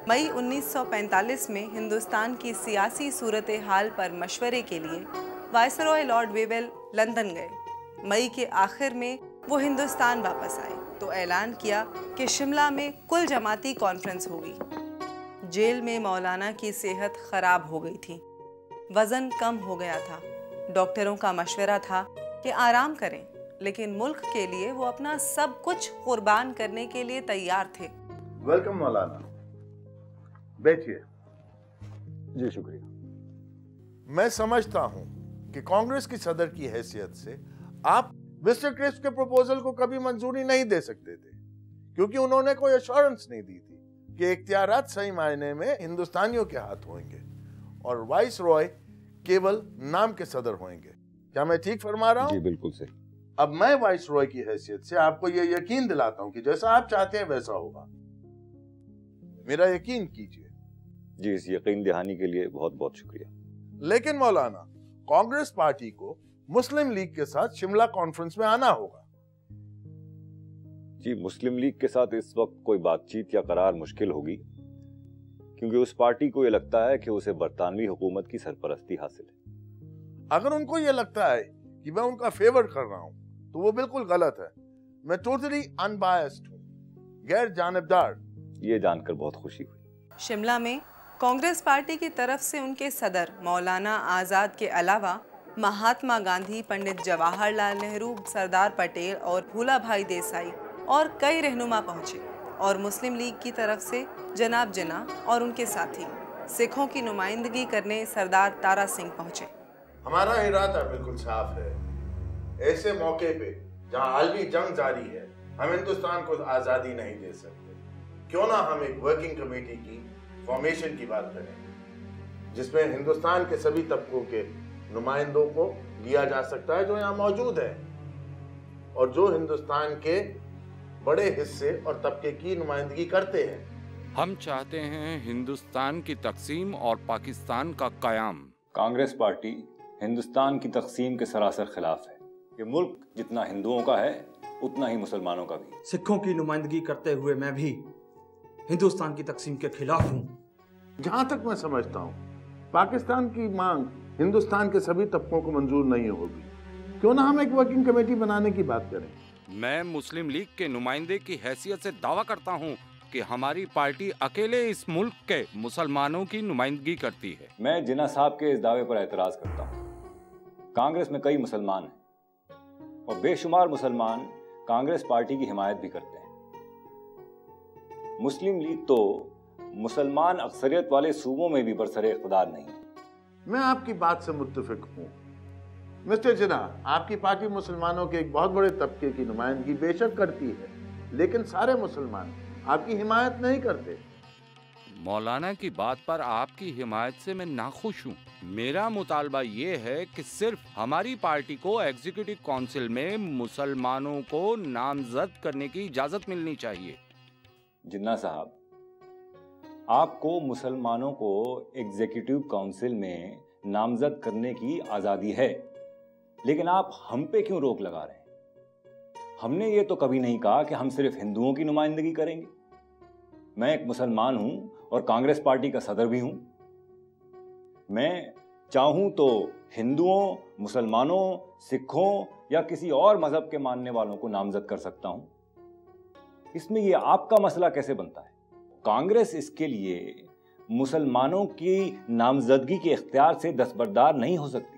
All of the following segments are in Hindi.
मई 1945 में हिंदुस्तान की सियासी सूरत हाल पर मशवरे के लिए वायसरॉय लॉर्ड वेवेल लंदन गए। मई के आखिर में वो हिंदुस्तान वापस आए तो ऐलान किया कि शिमला में कुल जमाती कॉन्फ्रेंस होगी। जेल में मौलाना की सेहत खराब हो गई थी, वजन कम हो गया था। डॉक्टरों का मशवरा था कि आराम करें, लेकिन मुल्क के लिए वो अपना सब कुछ कुर्बान करने के लिए तैयार थे। वेलकम मौलाना, बैठिए। जी शुक्रिया। मैं समझता हूं कि कांग्रेस की सदर की हैसियत से आप मिस्टर क्रिस्प के प्रपोजल को कभी मंजूरी नहीं दे सकते थे, क्योंकि उन्होंने कोई एश्योरेंस नहीं दी थी कि इख्तियारात सही मायने में हिंदुस्तानियों के हाथ होंगे और वाइस रॉय केवल नाम के सदर होंगे। क्या मैं ठीक फरमा रहा हूं? जी बिल्कुल सही। अब मैं वाइस रॉय की हैसियत से आपको यह यकीन दिलाता हूं कि जैसा आप चाहते हैं वैसा होगा। मेरा यकीन कीजिए। जी, इस यकीन दहानी के लिए बहुत बहुत शुक्रिया। लेकिन मौलाना, कांग्रेस पार्टी को मुस्लिम लीग के साथ शिमला कॉन्फ्रेंस में आना होगा। जी, मुस्लिम लीग के साथ इस वक्त कोई बातचीत या करार मुश्किल होगी, क्योंकि उस पार्टी को यह लगता है कि उसे बरतानवी हुकूमत की सरपरस्ती हासिल है। अगर उनको यह लगता है कि मैं उनका फेवर कर रहा हूं तो वो बिल्कुल गलत है। मैं टोटली अनबायस्ड हूं, गैर जानिबदार। ये जानकर बहुत खुशी हुई। शिमला में कांग्रेस पार्टी की तरफ से उनके सदर मौलाना आज़ाद के अलावा महात्मा गांधी, पंडित जवाहरलाल नेहरू, सरदार पटेल और भूला भाई देसाई और कई रहनुमा पहुंचे। और मुस्लिम लीग की तरफ से जनाब जिन्ना और उनके साथी, सिखों की नुमाइंदगी करने सरदार तारा सिंह पहुंचे। हमारा इरादा बिल्कुल साफ है। ऐसे मौके पे जहां आलमी जंग जारी है, हम हिंदुस्तान को आजादी नहीं दे सकते। क्यों ना हम एक वर्किंग कमेटी की फॉर्मेशन की बात करें, जिसमें हिंदुस्तान के सभी तबकों के नुमाइंदों को लिया जा सकता है जो यहाँ मौजूद है और जो हिंदुस्तान के बड़े हिस्से और तबके की नुमाइंदगी करते हैं। हम चाहते हैं हिंदुस्तान की तकसीम और पाकिस्तान का कयाम। कांग्रेस पार्टी हिंदुस्तान की तकसीम के सरासर खिलाफ है। ये मुल्क जितना हिंदुओं का है उतना ही मुसलमानों का भी। सिखों की नुमाइंदगी करते हुए मैं भी हिंदुस्तान की तकसीम के खिलाफ हूँ। जहां तक मैं समझता हूँ, पाकिस्तान की मांग हिंदुस्तान के सभी तबकों को मंजूर नहीं होगी। क्यों ना हम एक वर्किंग कमेटी बनाने की बात करें। मैं मुस्लिम लीग के नुमाइंदे की हैसियत से दावा करता हूँ कि हमारी पार्टी अकेले इस मुल्क के मुसलमानों की नुमाइंदगी करती है। मैं जिन्ना साहब के इस दावे पर एतराज करता हूँ। कांग्रेस में कई मुसलमान हैं और बेशुमार मुसलमान कांग्रेस पार्टी की हिमायत भी करते हैं। मुस्लिम लीग तो मुसलमान अक्सरियत वाले सूबों में भी बरसरे इख्तिदार नहीं है। मैं आपकी बात से मुत्तफिक हूँ मिस्टर जिन्ना। आपकी पार्टी मुसलमानों के एक बहुत बड़े तबके की नुमाइंदगी बेशक करती है, लेकिन सारे मुसलमान आपकी हिमायत नहीं करते। मौलाना की बात पर आपकी हिमायत से मैं नाखुश हूँ। मेरा मुतालबा ये है कि सिर्फ हमारी पार्टी को एग्जीक्यूटिव काउंसिल में मुसलमानों को नामजद करने की इजाजत मिलनी चाहिए। जिन्ना साहब, आपको मुसलमानों को एग्जीक्यूटिव काउंसिल में नामजद करने की आज़ादी है, लेकिन आप हम पे क्यों रोक लगा रहे हैं? हमने ये तो कभी नहीं कहा कि हम सिर्फ हिंदुओं की नुमाइंदगी करेंगे। मैं एक मुसलमान हूं और कांग्रेस पार्टी का सदर भी हूं। मैं चाहूं तो हिंदुओं, मुसलमानों, सिखों या किसी और मजहब के मानने वालों को नामजद कर सकता हूं। इसमें यह आपका मसला कैसे बनता है? कांग्रेस इसके लिए मुसलमानों की नामजदगी के इख्तियार से दस्तबरदार नहीं हो सकती।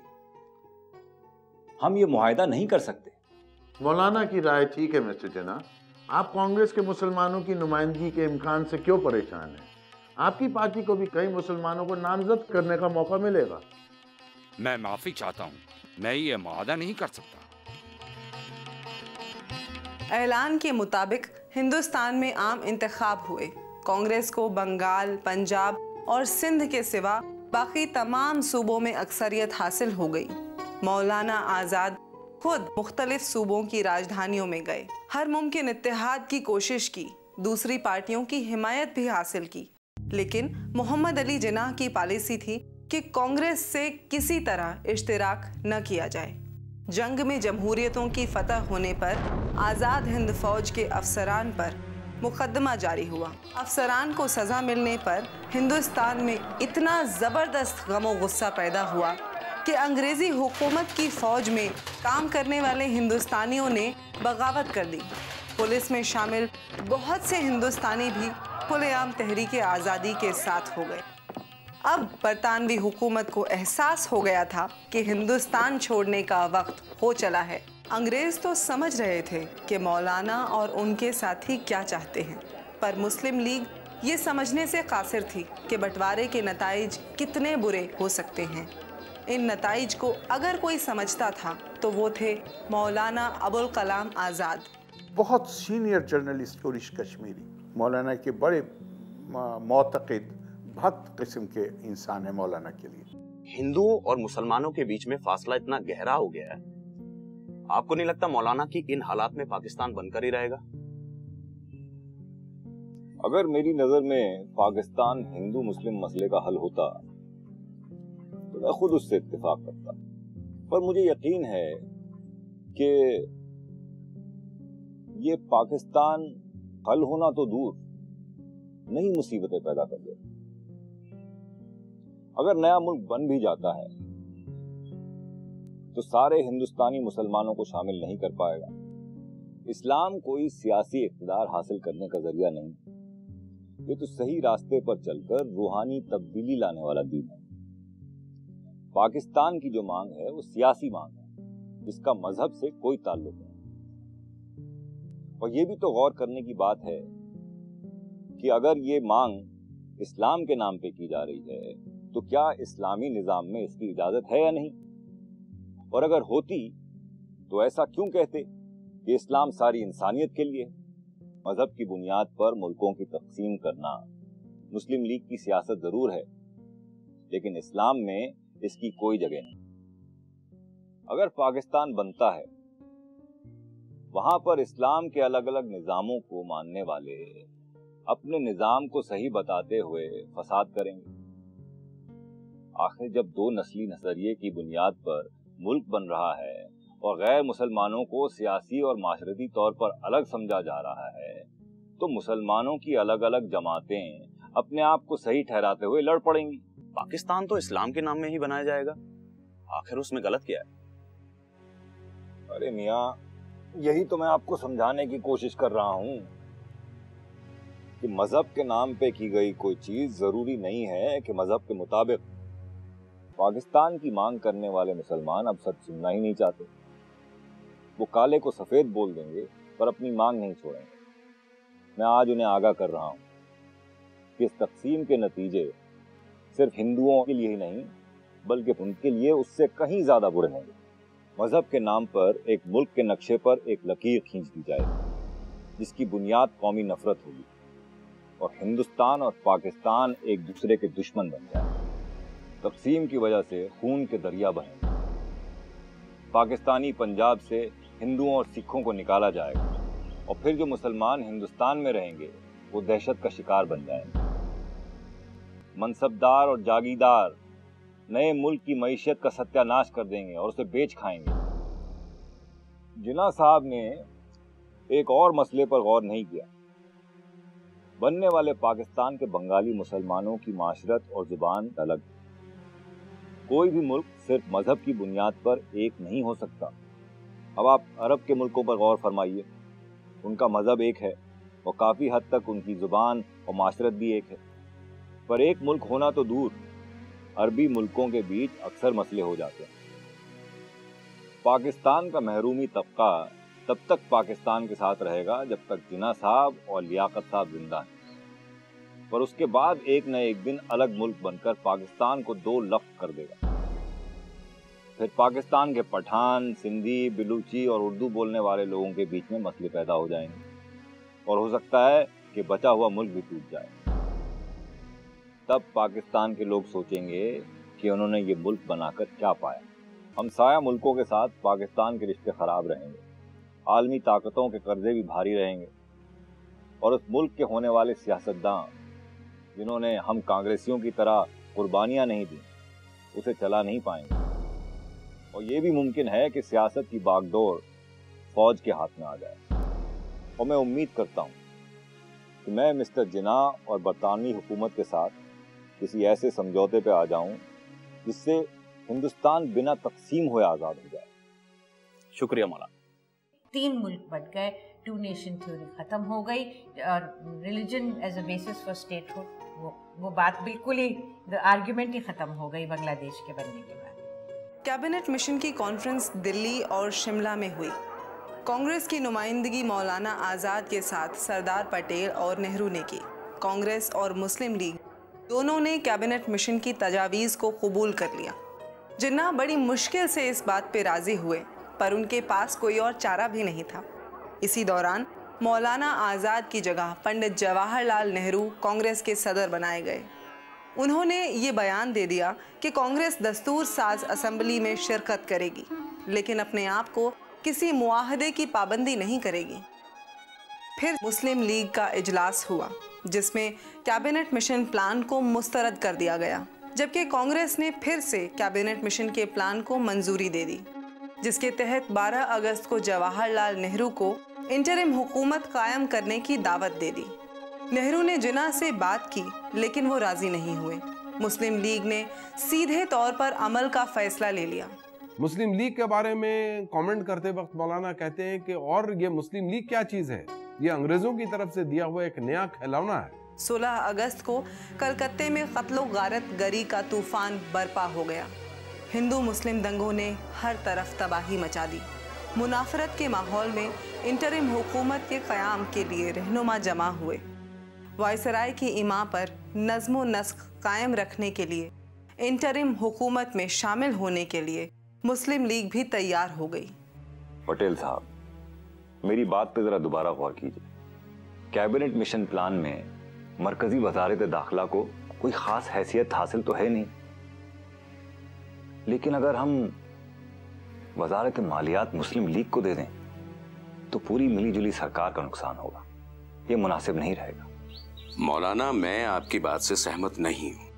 हम ये मुआहिदा नहीं कर सकते। मौलाना की राय ठीक है मिस्टर जिन्ना। आप कांग्रेस के मुसलमानों की नुमाइंदगी के इम्कान से क्यों परेशान हैं? आपकी पार्टी को भी कई मुसलमानों को नामजद करने का मौका मिलेगा। मैं माफी चाहता हूँ, मैं ये मुआहदा नहीं कर सकता। ऐलान के मुताबिक हिंदुस्तान में आम इंतखाब हुए। कांग्रेस को बंगाल, पंजाब और सिंध के सिवा बाकी तमाम सूबों में अक्सरियत हासिल हो गई। मौलाना आज़ाद खुद मुख्तलिफ सूबों की राजधानियों में गए, हर मुमकिन इत्तेहाद की कोशिश की, दूसरी पार्टियों की हिमायत भी हासिल की। लेकिन मोहम्मद अली जिन्ना की पॉलिसी थी कि कांग्रेस से किसी तरह इश्तिराक न किया जाए। जंग में जमहूरियतों की फतह होने पर आज़ाद हिंद फौज के अफसरान पर मुकदमा जारी हुआ। अफसरान को सज़ा मिलने पर हिंदुस्तान में इतना ज़बरदस्त गमो गुस्सा पैदा हुआ कि अंग्रेज़ी हुकूमत की फ़ौज में काम करने वाले हिंदुस्तानियों ने बगावत कर दी। पुलिस में शामिल बहुत से हिंदुस्तानी भी खुलेआम तहरीक आज़ादी के साथ हो गए। अब बरतानवी हुकूमत को एहसास हो गया था कि हिंदुस्तान छोड़ने का वक्त हो चला है। अंग्रेज़ तो समझ रहे थे कि मौलाना और उनके साथी क्या चाहते हैं, पर मुस्लिम लीग ये समझने से कासिर थी कि बंटवारे के नताइज कितने बुरे हो सकते हैं। इन नताइज को अगर कोई समझता था तो वो थे मौलाना अबुल कलाम आज़ाद। बहुत सीनियर जर्नलिस्ट कुरिश कश्मीरी, मौलाना के बड़े मोतक़िद भक्त किस्म के इंसान है। मौलाना के लिए हिंदुओं और मुसलमानों के बीच में फासला इतना गहरा हो गया है, आपको नहीं लगता मौलाना की इन हालात में पाकिस्तान बनकर ही रहेगा? अगर मेरी नजर में पाकिस्तान हिंदू मुस्लिम मसले का हल होता तो मैं खुद उससे इत्तेफाक करता, पर मुझे यकीन है कि ये पाकिस्तान हल होना तो दूर, नई मुसीबतें पैदा कर देगा। अगर नया मुल्क बन भी जाता है तो सारे हिंदुस्तानी मुसलमानों को शामिल नहीं कर पाएगा। इस्लाम कोई सियासी इक़्तिदार हासिल करने का जरिया नहीं, ये तो सही रास्ते पर चलकर रूहानी तब्दीली लाने वाला दीन है। पाकिस्तान की जो मांग है वो सियासी मांग है, जिसका मजहब से कोई ताल्लुक नहीं। और ये भी तो गौर करने की बात है कि अगर ये मांग इस्लाम के नाम पे की जा रही है तो क्या इस्लामी निजाम में इसकी इजाजत है या नहीं, और अगर होती तो ऐसा क्यों कहते कि इस्लाम सारी इंसानियत के लिए। मजहब की बुनियाद पर मुल्कों की तकसीम करना मुस्लिम लीग की सियासत जरूर है, लेकिन इस्लाम में इसकी कोई जगह नहीं। अगर पाकिस्तान बनता है, वहां पर इस्लाम के अलग अलग निजामों को मानने वाले अपने निजाम को सही बताते हुए फसाद करेंगे। आखिर जब दो नस्ली नजरिए की बुनियाद पर मुल्क बन रहा है और गैर मुसलमानों को सियासी और माशरती तौर पर अलग समझा जा रहा है, तो मुसलमानों की अलग अलग जमातें अपने आप को सही ठहराते हुए लड़ पड़ेंगी। पाकिस्तान तो इस्लाम के नाम में ही बनाया जाएगा, आखिर उसमें गलत क्या है? अरे मियाँ, यही तो मैं आपको समझाने की कोशिश कर रहा हूँ कि मजहब के नाम पे की गई कोई चीज जरूरी नहीं है कि मजहब के मुताबिक। पाकिस्तान की मांग करने वाले मुसलमान अब सच सुनना ही नहीं चाहते। वो काले को सफेद बोल देंगे पर अपनी मांग नहीं छोड़ेंगे। मैं आज उन्हें आगाह कर रहा हूँ कि इस तकसीम के नतीजे सिर्फ हिंदुओं के लिए ही नहीं बल्कि उनके लिए उससे कहीं ज्यादा बुरे होंगे। मजहब के नाम पर एक मुल्क के नक्शे पर एक लकीर खींच दी जाएगी जिसकी बुनियाद कौमी नफरत होगी और हिंदुस्तान और पाकिस्तान एक दूसरे के दुश्मन बन जाए। तकसीम की वजह से खून के दरिया बहेंगे। पाकिस्तानी पंजाब से हिंदुओं और सिखों को निकाला जाएगा और फिर जो मुसलमान हिंदुस्तान में रहेंगे वो दहशत का शिकार बन जाएंगे। मनसबदार और जागीरदार नए मुल्क की मईशत का सत्यानाश कर देंगे और उसे बेच खाएंगे। जिन्ना साहब ने एक और मसले पर गौर नहीं किया। बनने वाले पाकिस्तान के बंगाली मुसलमानों की माशरत और जुबान अलग। कोई भी मुल्क सिर्फ मजहब की बुनियाद पर एक नहीं हो सकता। अब आप अरब के मुल्कों पर गौर फरमाइए, उनका मजहब एक है और काफ़ी हद तक उनकी ज़ुबान और माशरत भी एक है, पर एक मुल्क होना तो दूर, अरबी मुल्कों के बीच अक्सर मसले हो जाते हैं। पाकिस्तान का महरूमी तबका तब तक पाकिस्तान के साथ रहेगा जब तक जिन्ना साहब और लियाकत साहब जिंदा हैं, पर उसके बाद एक न एक दिन अलग मुल्क बनकर पाकिस्तान को दो लफ्ज़ कर देगा। फिर पाकिस्तान के पठान, सिंधी, बिलूची और उर्दू बोलने वाले लोगों के बीच में मसले पैदा हो जाएंगे और हो सकता है कि बचा हुआ मुल्क भी टूट जाए। तब पाकिस्तान के लोग सोचेंगे कि उन्होंने ये मुल्क बनाकर क्या पाया। हमसाया मुल्कों के साथ पाकिस्तान के रिश्ते खराब रहेंगे, आलमी ताकतों के कर्जे भी भारी रहेंगे और उस मुल्क के होने वाले सियासतदान जिन्होंने हम कांग्रेसियों की तरह कुर्बानियां नहीं दी उसे चला नहीं पाएंगे। और ये भी मुमकिन है कि सियासत की बागडोर फौज के हाथ में आ जाए। और मैं उम्मीद करता हूँ कि मैं मिस्टर जिन्ना और बरतानवी हुकूमत के साथ किसी ऐसे समझौते पे आ जाऊं जिससे हिंदुस्तान बिना तकसीम हुए आज़ाद हो जाए। शुक्रिया मौलाना। 3 मुल्क बन गए, 2 नेशन थ्योरी खत्म हो गई और religion as a basis for statehood वो बात बिल्कुल ही, आर्ग्यूमेंट ही खत्म हो गई बांग्लादेश के बनने के बाद। कैबिनेट मिशन की कॉन्फ्रेंस दिल्ली और शिमला में हुई। कांग्रेस की नुमाइंदगी मौलाना आज़ाद के साथ सरदार पटेल और नेहरू ने की। कांग्रेस और मुस्लिम लीग दोनों ने कैबिनेट मिशन की तजावीज़ को कबूल कर लिया। जिन्ना बड़ी मुश्किल से इस बात पे राज़ी हुए, पर उनके पास कोई और चारा भी नहीं था। इसी दौरान मौलाना आज़ाद की जगह पंडित जवाहरलाल नेहरू कांग्रेस के सदर बनाए गए। उन्होंने ये बयान दे दिया कि कांग्रेस दस्तूर साज असेंबली में शिरकत करेगी, लेकिन अपने आप को किसी मुआहदे की पाबंदी नहीं करेगी। फिर मुस्लिम लीग का इजलास हुआ, जिसमें कैबिनेट मिशन प्लान को मुस्तरद कर दिया गया, जबकि कांग्रेस ने फिर से कैबिनेट मिशन के प्लान को मंजूरी दे दी, जिसके तहत 12 अगस्त को जवाहरलाल नेहरू को इंटरिम हुकूमत कायम करने की दावत दे दी। नेहरू ने जिन्ना से बात की, लेकिन वो राजी नहीं हुए। मुस्लिम लीग ने सीधे तौर पर अमल का फैसला ले लिया। मुस्लिम लीग के बारे में कमेंट करते वक्त मौलाना कहते हैं कि और ये मुस्लिम लीग क्या चीज है, ये अंग्रेजों की तरफ से दिया हुआ एक नया खिलौना है। 16 अगस्त को कलकत्ते में कत्लो गारत गरी का तूफान बरपा हो गया। हिंदू मुस्लिम दंगों ने हर तरफ तबाही मचा दी। मुनाफरत के माहौल में इंटरिम हुकूमत के क़याम के लिए रहनुमा जमा हुए। वायसराय की इमा पर नज़्म नस्क कायम रखने के लिए इंटरिम हुकूमत में शामिल होने के लिए मुस्लिम लीग भी तैयार हो गई। पटेल साहब, मेरी बात पे जरा दोबारा गौर कीजिए। कैबिनेट मिशन प्लान में मरकजी वजारत दाखिला को कोई खास हैसियत हासिल तो है नहीं, लेकिन अगर हम वजारत मालियात मुस्लिम लीग को दे दें तो पूरी मिलीजुली सरकार का नुकसान होगा। ये मुनासिब नहीं रहेगा। मौलाना, मैं आपकी बात से सहमत नहीं हूं।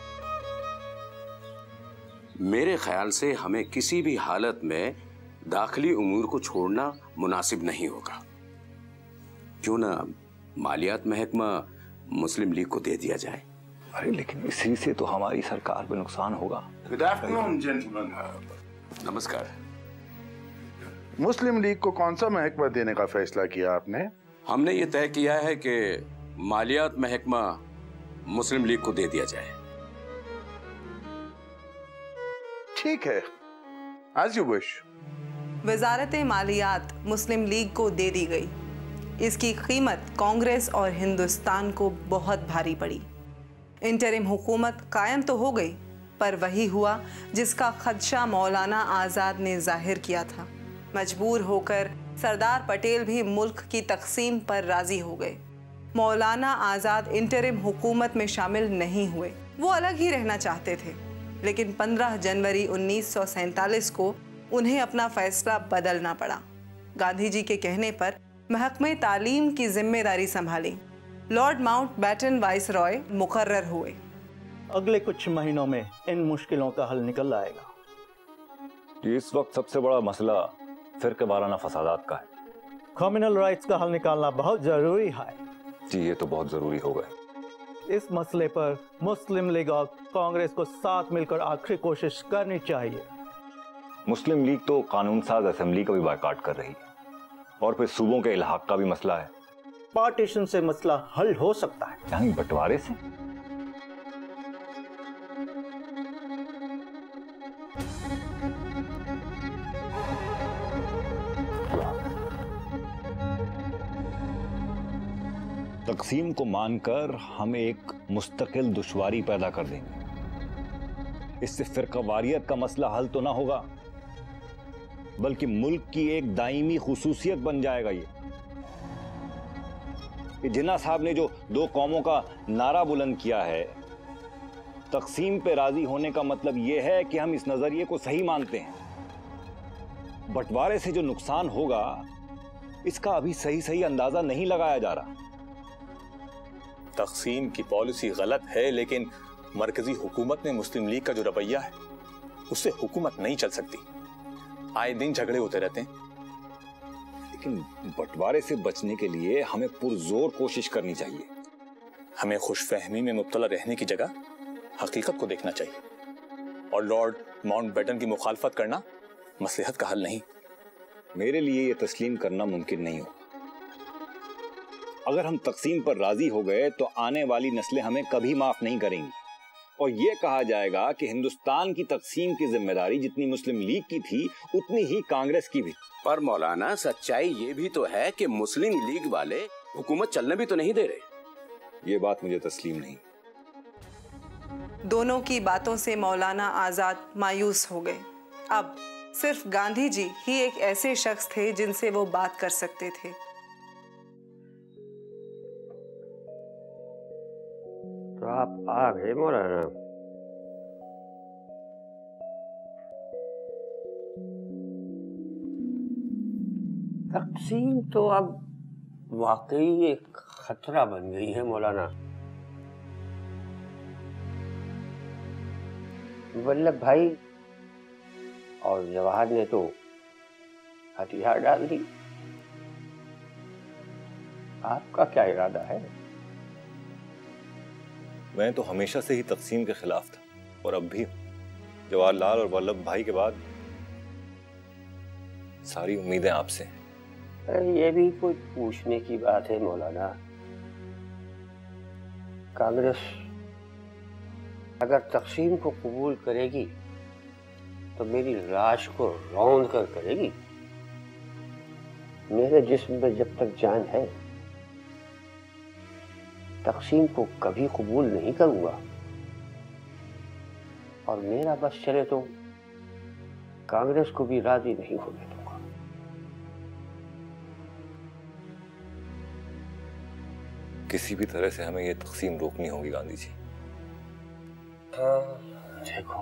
मेरे ख्याल से हमें किसी भी हालत में दाखिली उमूर को छोड़ना मुनासिब नहीं होगा। क्यों ना मालियात महकमा मुस्लिम लीग को दे दिया जाए। अरे लेकिन इसी से तो हमारी सरकार पे नुकसान होगा। Good afternoon gentleman. नमस्कार। मुस्लिम लीग को कौन सा महकमा देने का फैसला किया आपने? हमने ये तय किया है कि मालियात महकमा मुस्लिम लीग को दे दिया जाए। ठीक है, as you wish। Wazarat मालियात Muslim league को दे दी गई। इसकी कीमत कांग्रेस और हिंदुस्तान को बहुत भारी पड़ी। इंटरिम हुकूमत कायम तो हो गई, पर वही हुआ जिसका खदशा मौलाना आज़ाद ने जाहिर किया था। मजबूर होकर सरदार पटेल भी मुल्क की तकसीम पर राजी हो गए। मौलाना आज़ाद इंटरिम हुकूमत में शामिल नहीं हुए। वो अलग ही रहना चाहते थे, लेकिन 15 जनवरी 1947 को उन्हें अपना फैसला बदलना पड़ा। गांधी जी के कहने पर महकमे तालीम की जिम्मेदारी संभाली। लॉर्ड माउंटबेटन वाइसरॉय मुकर्रर हुए। अगले कुछ महीनों में इन मुश्किलों का हल निकल आएगा। इस वक्त सबसे बड़ा मसला फिरके वाराना फसादात का है। कम्युनल राइट्स का हल निकालना बहुत जरूरी है। जी, ये तो बहुत जरूरी हो गए। इस मसले पर मुस्लिम लीग और कांग्रेस को साथ मिलकर आखिरी कोशिश करनी चाहिए। मुस्लिम लीग तो कानून साज असेंबली का भी बायकॉट कर रही है, और फिर सूबों के इल्हाक का भी मसला है। पार्टीशन से मसला हल हो सकता है। यानी बंटवारे से? तकसीम को मानकर हम एक मुस्तकिल दुश्वारी पैदा कर देंगे। इससे फिरकावारियत का मसला हल तो ना होगा, बल्कि मुल्क की एक दायमी खुसूसियत बन जाएगा। ये जिन्ना साहब ने जो 2 कौमों का नारा बुलंद किया है, तकसीम पे राजी होने का मतलब ये है कि हम इस नजरिए को सही मानते हैं। बंटवारे से जो नुकसान होगा, इसका अभी सही अंदाजा नहीं लगाया जा रहा। तकसीम की पॉलिसी गलत है, लेकिन मरकजी हुकूमत ने मुस्लिम लीग का जो रवैया है, उससे हुकूमत नहीं चल सकती। आए दिन झगड़े होते रहते हैं, लेकिन बंटवारे से बचने के लिए हमें पुरजोर कोशिश करनी चाहिए। हमें खुशफहमी में मुब्तला रहने की जगह हकीकत को देखना चाहिए, और लॉर्ड माउंटबेटन की मुखालफत करना मसलहत का हल नहीं। मेरे लिए यह तस्लीम करना मुमकिन नहीं हो। अगर हम तकसीम पर राजी हो गए तो आने वाली नस्लें हमें कभी माफ नहीं करेंगी, और यह कहा जाएगा कि हिंदुस्तान की तकसीम की जिम्मेदारी जितनी मुस्लिम लीग की थी उतनी ही कांग्रेस की भी। पर मौलाना, सच्चाई ये भी तो है कि मुस्लिम लीग वाले हुकूमत चलने भी तो नहीं दे रहे। ये बात मुझे तस्लीम नहीं। दोनों की बातों से मौलाना आजाद मायूस हो गए। अब सिर्फ गांधी जी ही एक ऐसे शख्स थे जिनसे वो बात कर सकते थे। तो आप आ गए मौलाना। तकसीम तो अब वाकई एक खतरा बन गई है मौलाना। वल्लभ भाई और जवाहर ने तो हथियार डाल दी। आपका क्या इरादा है? मैं तो हमेशा से ही तकसीम के खिलाफ था, और अब भी। जवाहरलाल और वल्लभ भाई के बाद सारी उम्मीदें आपसे हैं। ये भी कोई पूछने की बात है मौलाना? कांग्रेस अगर तकसीम को कबूल करेगी तो मेरी लाश को रौंद कर करेगी। मेरे जिस्म में जब तक जान है तकसीम को कभी कबूल नहीं करूंगा, और मेरा बस चले तो कांग्रेस को भी राजी नहीं होने दूंगा। किसी भी तरह से हमें ये तकसीम रोकनी होगी गांधी जी। देखो,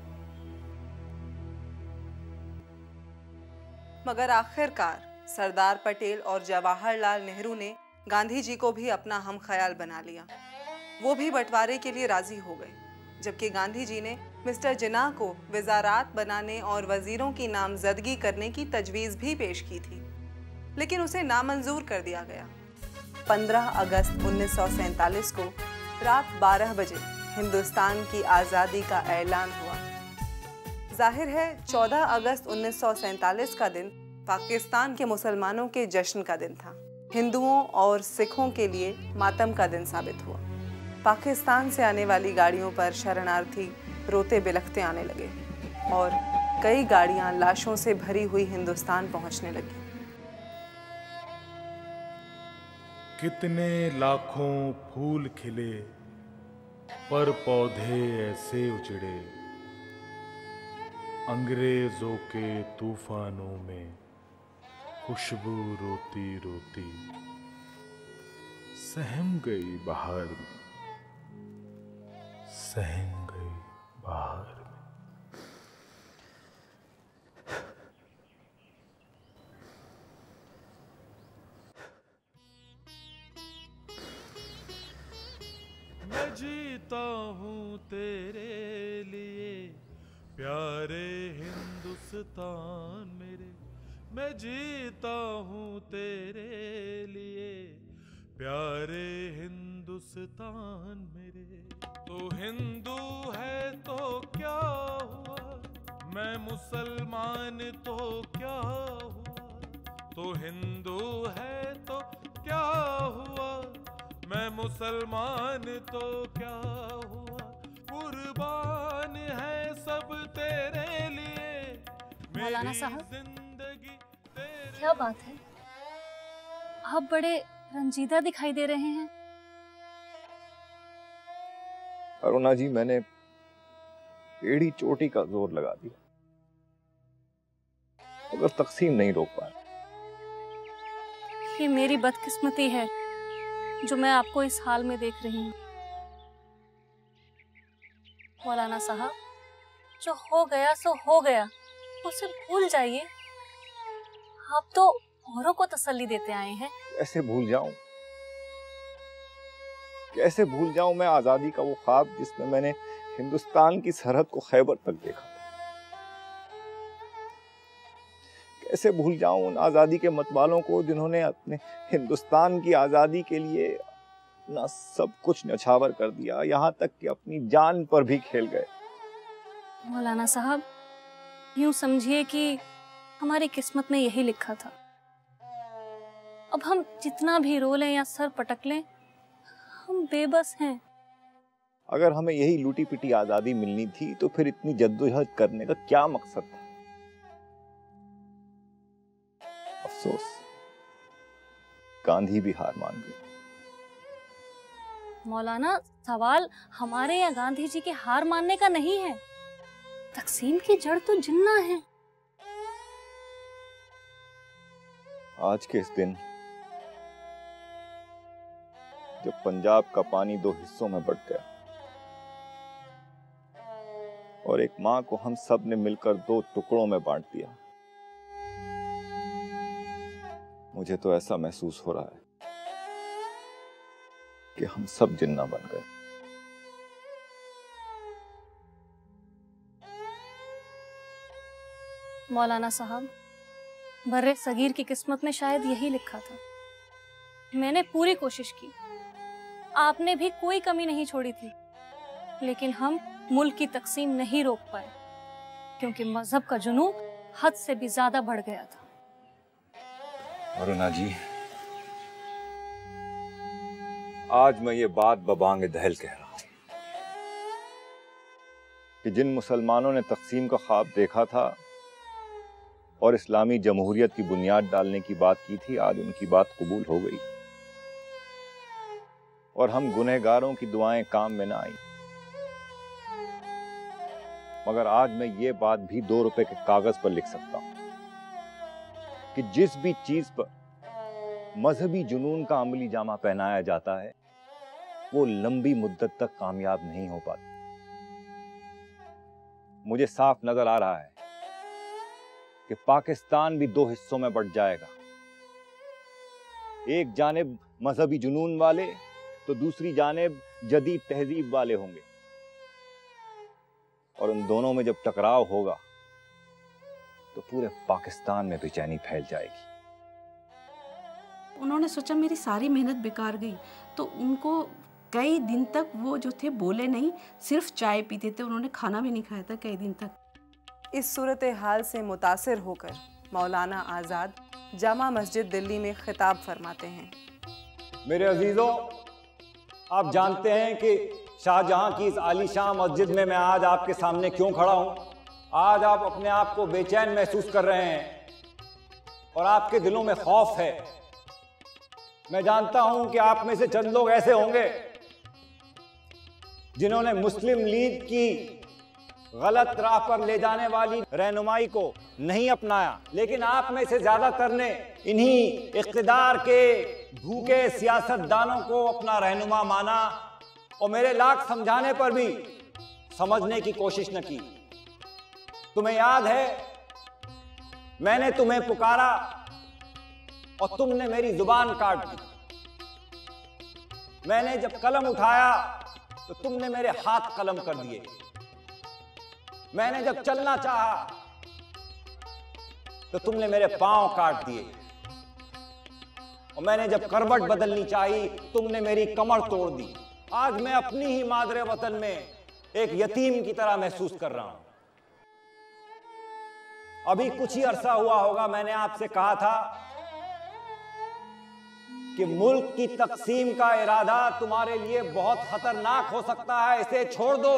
मगर आखिरकार सरदार पटेल और जवाहरलाल नेहरू ने गांधी जी को भी अपना हम ख्याल बना लिया। वो भी बंटवारे के लिए राजी हो गए, जबकि गांधी जी ने मिस्टर जिन्ना को वजारात बनाने और वजीरों की नामजदगी करने की तजवीज़ भी पेश की थी, लेकिन उसे नामंजूर कर दिया गया। 15 अगस्त 1947 को रात 12 बजे हिंदुस्तान की आज़ादी का ऐलान हुआ। जाहिर है 14 अगस्त 1947 का दिन पाकिस्तान के मुसलमानों के जश्न का दिन था। हिंदुओं और सिखों के लिए मातम का दिन साबित हुआ। पाकिस्तान से आने वाली गाड़ियों पर शरणार्थी रोते बिलखते आने लगे और कई गाड़ियां लाशों से भरी हुई हिंदुस्तान पहुंचने लगी। कितने लाखों फूल खिले पर पौधे ऐसे उजड़े, अंग्रेजों के तूफानों में खुशबू रोती रोती सहम गई बहार में, सहम गई बहार में। मैं जीता हूँ तेरे लिए प्यारे हिंदुस्तान मेरे, मैं जीता हूँ तेरे लिए प्यारे हिंदुस्तान मेरे। तो हिंदू है तो क्या हुआ, मैं मुसलमान तो क्या हुआ। तो हिंदू है तो क्या हुआ, मैं मुसलमान तो क्या हुआ। कुर्बान है सब तेरे लिए मौलाना साहब, क्या बात है, आप बड़े रंजीदा दिखाई दे रहे हैं। अरुणा जी, मैंने एड़ी चोटी का जोर लगा दिया, अगर तकसीम नहीं रोक पाए। ये मेरी बदकिस्मती है जो मैं आपको इस हाल में देख रही हूँ। मौलाना साहब, जो हो गया सो हो गया, उसे भूल जाइए। आप तो औरों को तसल्ली देते आए हैं। कैसे भूल जाऊं, कैसे भूल जाऊं मैं आजादी का वो ख्वाब जिसमें मैंने हिंदुस्तान की सरहद को खैबर तक देखा था। कैसे भूल जाऊं उन आज़ादी के मतवालों को जिन्होंने अपने हिंदुस्तान की आज़ादी के लिए अपना सब कुछ न्यौछावर कर दिया, यहाँ तक कि अपनी जान पर भी खेल गए। मौलाना साहब, यूं समझिए कि हमारी किस्मत में यही लिखा था। अब हम जितना भी रो लें या सर पटक लें, हम बेबस हैं। अगर हमें यही लूटी पिटी आज़ादी मिलनी थी तो फिर इतनी जद्दोजहद करने का क्या मकसद था? अफसोस, गांधी भी हार मान गए। मौलाना, सवाल हमारे या गांधी जी के हार मानने का नहीं है। तकसीम की जड़ तो जिन्ना है। आज के इस दिन जब पंजाब का पानी 2 हिस्सों में बंट गया और एक मां को हम सब ने मिलकर 2 टुकड़ों में बांट दिया, मुझे तो ऐसा महसूस हो रहा है कि हम सब जिन्ना बन गए। मौलाना साहब, बर्रे सगीर की किस्मत में शायद यही लिखा था। मैंने पूरी कोशिश की, आपने भी कोई कमी नहीं छोड़ी थी, लेकिन हम मुल्क की तकसीम नहीं रोक पाए क्योंकि मजहब का जुनून हद से भी ज्यादा बढ़ गया था। अरुणा जी, आज मैं ये बात बबांग दहल कह रहा हूं कि जिन मुसलमानों ने तकसीम का ख्वाब देखा था और इस्लामी जमहूरियत की बुनियाद डालने की बात की थी, आज उनकी बात कबूल हो गई और हम गुनहगारों की दुआएं काम में ना आई। मगर आज मैं ये बात भी 2 रुपए के कागज पर लिख सकता हूं कि जिस भी चीज पर मजहबी जुनून का अमली जामा पहनाया जाता है वो लंबी मुद्दत तक कामयाब नहीं हो पाती। मुझे साफ नजर आ रहा है कि पाकिस्तान भी 2 हिस्सों में बंट जाएगा। एक जानिब मजहबी जुनून वाले तो दूसरी जानिब जदीद तहजीब वाले होंगे और उन दोनों में जब टकराव होगा तो पूरे पाकिस्तान में बेचैनी फैल जाएगी। उन्होंने सोचा मेरी सारी मेहनत बेकार गई, तो उनको कई दिन तक वो जो थे बोले नहीं, सिर्फ चाय पीते थे, उन्होंने खाना भी नहीं खाया था कई दिन तक। इस सूरत हाल से मुतासिर होकर मौलाना आज़ाद जामा मस्जिद दिल्ली में खिताब फरमाते हैं। मेरे अजीजों, आप जानते हैं कि शाहजहां की इस आलीशान मस्जिद में मैं आज आपके सामने क्यों खड़ा हूं। आज आप अपने आप को बेचैन महसूस कर रहे हैं और आपके दिलों में खौफ है। मैं जानता हूं कि आप में से चंद लोग ऐसे होंगे जिन्होंने मुस्लिम लीग की गलत राह पर ले जाने वाली रहनुमाई को नहीं अपनाया, लेकिन आप में से ज्यादातर ने इन्हीं इख्तिदार के भूखे सियासतदानों को अपना रहनुमा माना और मेरे लाख समझाने पर भी समझने की कोशिश न की। तुम्हें याद है, मैंने तुम्हें पुकारा और तुमने मेरी जुबान काट दी। मैंने जब कलम उठाया तो तुमने मेरे हाथ कलम कर दिए। मैंने जब चलना चाहा तो तुमने मेरे पांव काट दिए और मैंने जब करवट बदलनी चाहिए तुमने मेरी कमर तोड़ दी। आज मैं अपनी ही मादरे वतन में एक यतीम की तरह महसूस कर रहा हूं। अभी कुछ ही अरसा हुआ होगा, मैंने आपसे कहा था कि मुल्क की तकसीम का इरादा तुम्हारे लिए बहुत खतरनाक हो सकता है, इसे छोड़ दो।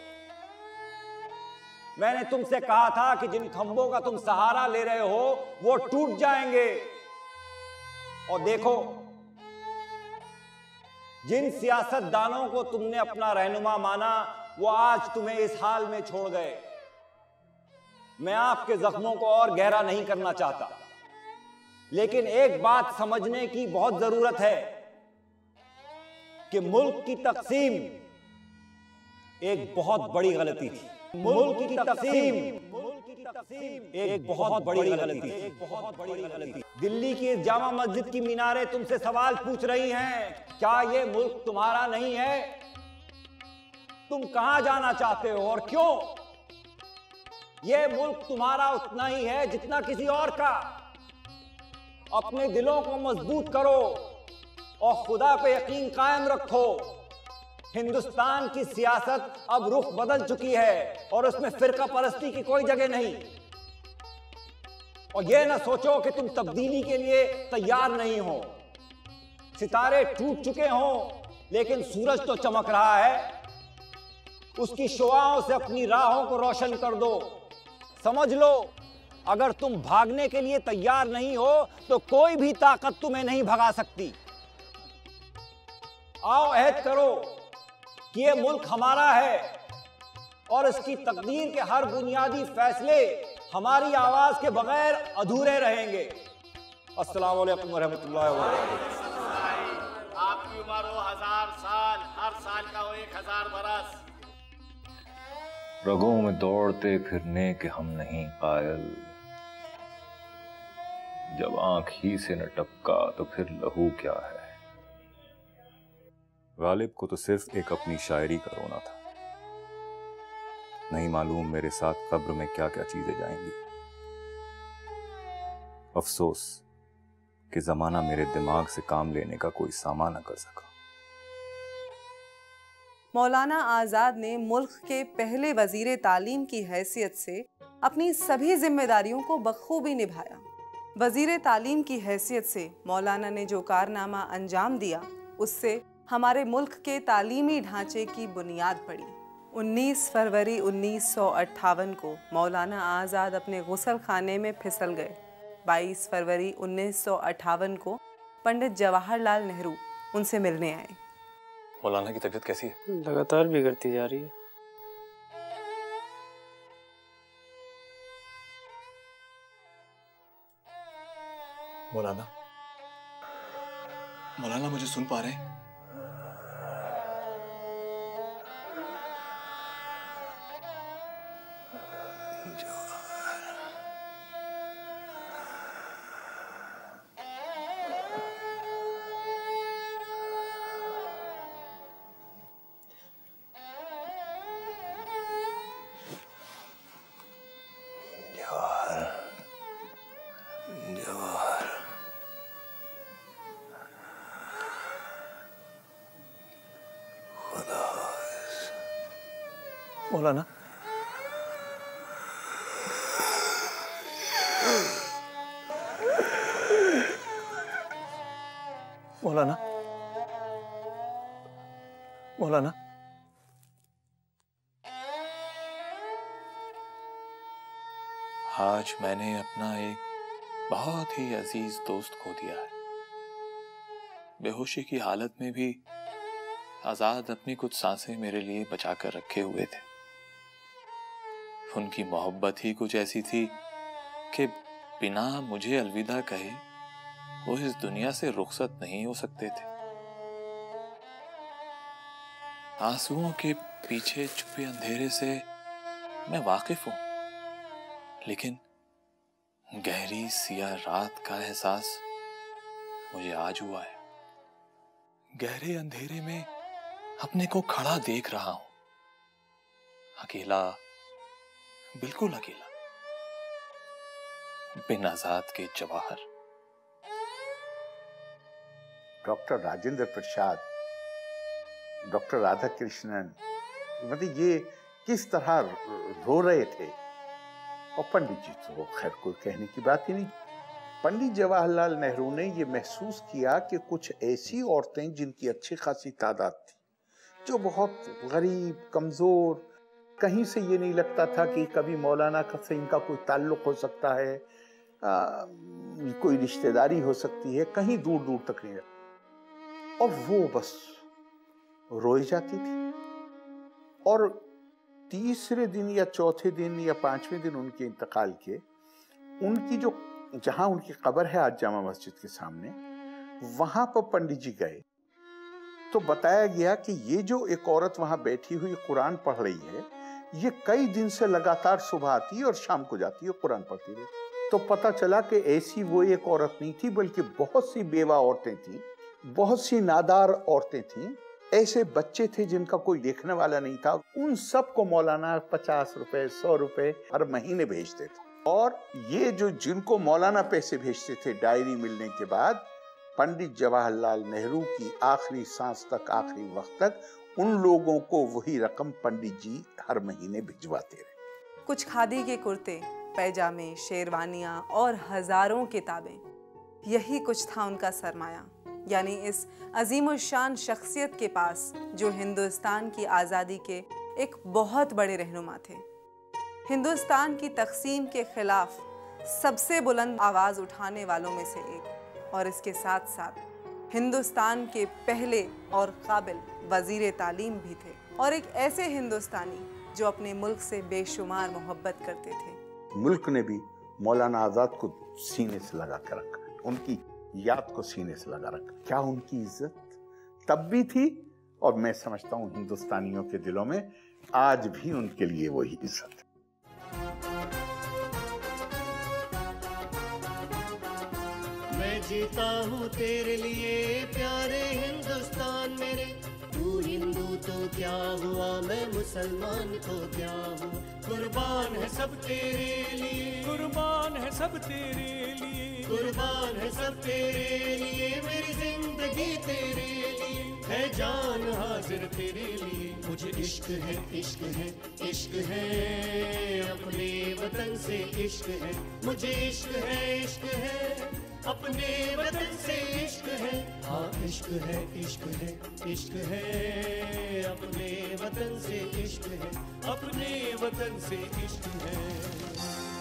मैंने तुमसे कहा था कि जिन खंभों का तुम सहारा ले रहे हो वो टूट जाएंगे और देखो, जिन सियासतदानों को तुमने अपना रहनुमा माना वो आज तुम्हें इस हाल में छोड़ गए। मैं आपके जख्मों को और गहरा नहीं करना चाहता, लेकिन एक बात समझने की बहुत जरूरत है कि मुल्क की तकसीम एक बहुत बड़ी गलती थी। मुल्क की तकसीम एक बहुत बड़ी गलती। दिल्ली की जामा मस्जिद की मीनारें तुमसे सवाल पूछ रही हैं, क्या ये मुल्क तुम्हारा नहीं है? तुम कहां जाना चाहते हो और क्यों? ये मुल्क तुम्हारा उतना ही है जितना किसी और का। अपने दिलों को मजबूत करो और खुदा पे यकीन कायम रखो। हिंदुस्तान की सियासत अब रुख बदल चुकी है और उसमें फिरका परस्ती की कोई जगह नहीं। और यह ना सोचो कि तुम तब्दीली के लिए तैयार नहीं हो। सितारे टूट चुके हों लेकिन सूरज तो चमक रहा है। उसकी शुआओं से अपनी राहों को रोशन कर दो। समझ लो, अगर तुम भागने के लिए तैयार नहीं हो तो कोई भी ताकत तुम्हें नहीं भगा सकती। आओ अहद करो कि ये मुल्क हमारा है और इसकी तकदीर के हर बुनियादी फैसले हमारी आवाज के बगैर अधूरे रहेंगे। अस्सलाम वालेकुम वरहमतुल्लाहि वबरकातुहू। आपकी उम्र हो 1000 साल, हर साल का हो 1000 बरस। रगों में दौड़ते फिरने के हम नहीं कायल, जब आंख ही से न टपका तो फिर लहू क्या है। गालिब को तो सिर्फ एक अपनी शायरी का रोना था, नहीं मालूम मेरे साथ कब्र में क्या क्या चीजें जाएंगी। अफसोस कि जमाना मेरे दिमाग से काम लेने का कोई सामान न कर सका। मौलाना आज़ाद ने मुल्क के पहले वजीर तालीम की हैसियत से अपनी सभी जिम्मेदारियों को बखूबी निभाया। वजीर तालीम की हैसियत से मौलाना ने जो कारनामा अंजाम दिया, उससे हमारे मुल्क के तालीमी ढांचे की बुनियाद पड़ी। 19 फरवरी 1958 को मौलाना आज़ाद अपने गुसल खाने में फिसल गए। 22 फरवरी 1958 को पंडित जवाहरलाल नेहरू उनसे मिलने आए। मौलाना की तबीयत कैसी है? लगातार बिगड़ती जा रही है। मौलाना, मौलाना मुझे सुन पा रहे हैं? मौलाना, मौलाना, मौलाना, आज मैंने अपना एक बहुत ही अजीज दोस्त खो दिया है। बेहोशी की हालत में भी आजाद अपनी कुछ सांसें मेरे लिए बचा कर रखे हुए थे। उनकी मोहब्बत ही कुछ ऐसी थी कि बिना मुझे अलविदा कहे वो इस दुनिया से रुखसत नहीं हो सकते थे। आंसुओं के पीछे छुपे अंधेरे से मैं वाकिफ हूं, लेकिन गहरी सिया रात का एहसास मुझे आज हुआ है। गहरे अंधेरे में अपने को खड़ा देख रहा हूं, अकेला, बिल्कुल अकेला, बिन आजाद के जवाहर। डॉक्टर राजेंद्र प्रसाद, डॉक्टर राधा कृष्णन, मतलब ये किस तरह रो रहे थे। और पंडित जी तो खैर कोई कहने की बात ही नहीं। पंडित जवाहरलाल नेहरू ने ये महसूस किया कि कुछ ऐसी औरतें जिनकी अच्छी खासी तादाद थी, जो बहुत गरीब, कमजोर, कहीं से ये नहीं लगता था कि कभी मौलाना से इनका कोई ताल्लुक हो सकता है, कोई रिश्तेदारी हो सकती है, कहीं दूर दूर तक नहीं, और वो बस रोई जाती थी। और तीसरे दिन या चौथे दिन या पांचवें दिन उनके इंतकाल के, उनकी जो जहां उनकी कब्र है आज जामा मस्जिद के सामने, वहां पर पंडित जी गए तो बताया गया कि ये जो एक औरत वहां बैठी हुई कुरान पढ़ रही है, ये कई दिन से लगातार सुबह आती है और शाम को जाती है, कुरान पढ़ती रहती। तो पता चला कि ऐसी वो एक औरत नहीं थी, बल्कि बहुत सी बेवा औरतें थी, बहुत सी नादार औरतें थीं ऐसे बच्चे थे जिनका कोई देखने वाला नहीं था, उन सबको मौलाना 50 रुपए 100 रुपए हर महीने भेजते थे। और ये जो जिनको मौलाना पैसे भेजते थे डायरी मिलने के बाद, पंडित जवाहरलाल नेहरू की आखिरी सांस तक, आखिरी वक्त तक उन लोगों को वही रकम पंडित जी हर महीने भिजवाते रहे। कुछ खादी के कुर्ते, पैजामे, शेरवानियां और हजारों किताबें, यही कुछ था उनका सरमाया। यानी इस अजीमुशान शख्सियत के पास जो हिंदुस्तान की आज़ादी के एक बहुत बड़े रहनुमा थे, हिंदुस्तान की तकसीम के खिलाफ सबसे बुलंद आवाज़ उठाने वालों में से एक, और इसके साथ साथ हिंदुस्तान के पहले और काबिल वजीर तालीम भी थे, और एक ऐसे हिंदुस्तानी जो अपने मुल्क से बेशुमार मोहब्बत करते थे। मुल्क ने भी मौलाना आज़ाद को सीने से लगा कर रखा, उनकी याद को सीने से लगा रखा। क्या उनकी इज्जत तब भी थी, और मैं समझता हूँ हिंदुस्तानियों के दिलों में आज भी उनके लिए वही इज्जत है। मैं जीता हूँ तेरे लिए प्यारे हिंदुस्तान मेरे, तू हिंदू तो क्या हुआ, मैं मुसलमान तो क्या हूँ। कुर्बान है सब तेरे लिए, कुर्बान है सब तेरे लिए, कुर्बान है सब तेरे लिए, मेरी जिंदगी तेरे लिए है, जान हाजिर तेरे लिए। मुझे इश्क है, इश्क है, इश्क है अपने वतन से, इश्क है मुझे, इश्क है, इश्क है अपने वतन से, इश्क है, हाँ इश्क है, इश्क है, इश्क है अपने वतन से, इश्क है अपने वतन से, इश्क है।